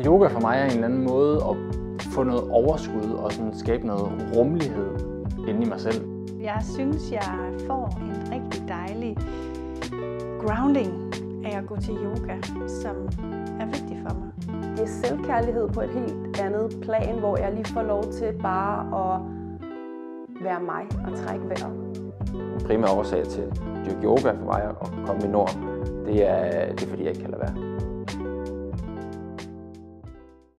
Yoga for mig er en eller anden måde at få noget overskud og sådan skabe noget rummelighed inde i mig selv. Jeg synes, jeg får en rigtig dejlig grounding af at gå til yoga, som er vigtig for mig. Det er selvkærlighed på et helt andet plan, hvor jeg lige får lov til bare at være mig og trække vejret. Den primære årsag til at dyrke yoga for mig og komme i Nord, det er fordi jeg ikke kan lade være.